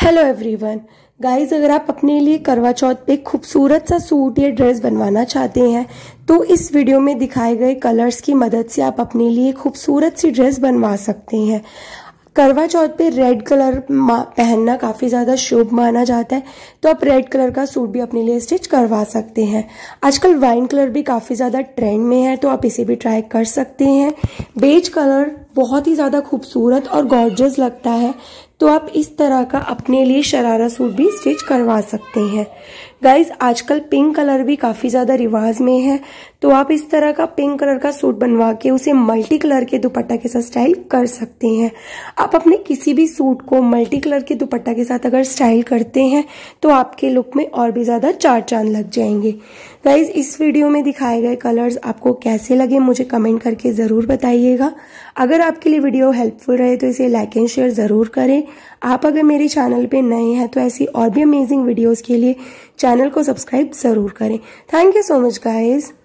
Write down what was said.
Hello everyone guys, अगर आप अपने लिए करवा चौथ पे खूबसूरत सा सूट या ड्रेस बनवाना चाहते हैं तो इस वीडियो में दिखाए गए कलर्स की मदद से आप अपने लिए खूबसूरत सी ड्रेस बनवा सकते हैं। करवा चौथ पे रेड कलर पहनना काफ़ी ज़्यादा शुभ माना जाता है, तो आप रेड कलर का सूट भी अपने लिए स्टिच करवा सकते हैं। आजकल वाइन कलर भी काफ़ी ज़्यादा ट्रेंड में है, तो आप इसे भी ट्राई कर सकते हैं। बेज कलर बहुत ही ज़्यादा खूबसूरत और गॉर्जियस लगता है, तो आप इस तरह का अपने लिए शरारा सूट भी स्टिच करवा सकते हैं। गाइज, आजकल पिंक कलर भी काफ़ी ज़्यादा रिवाज में है, तो आप इस तरह का पिंक कलर का सूट बनवा के उसे मल्टी कलर के दुपट्टा के साथ स्टाइल कर सकते हैं। आप अपने किसी भी सूट को मल्टी कलर के दुपट्टा के साथ अगर स्टाइल करते हैं तो आपके लुक में और भी ज़्यादा चार चांद लग जाएंगे। गाइज, इस वीडियो में दिखाए गए कलर्स आपको कैसे लगे मुझे कमेंट करके ज़रूर बताइएगा। अगर आपके लिए वीडियो हेल्पफुल रहे तो इसे लाइक एंड शेयर ज़रूर करें। आप अगर मेरे चैनल पे नए हैं तो ऐसी और भी अमेजिंग वीडियोस के लिए चैनल को सब्सक्राइब ज़रूर करें। Thank you so much guys.